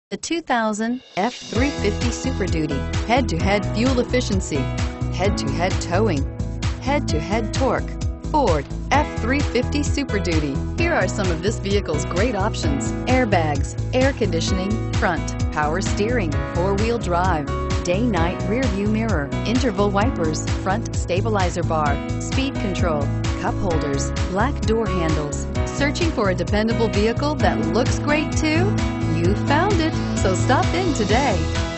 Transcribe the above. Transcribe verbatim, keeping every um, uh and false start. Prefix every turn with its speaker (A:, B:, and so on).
A: The two thousand F three fifty Super Duty. Head-to-head fuel efficiency, head-to-head towing, head-to-head torque. Ford F three fifty Super Duty. Here are some of this vehicle's great options: airbags, air conditioning, front, power steering, four-wheel drive, day-night rear view mirror, interval wipers, front stabilizer bar, speed control, cup holders, black door handles. Searching for a dependable vehicle that looks great too? You found it, so stop in today.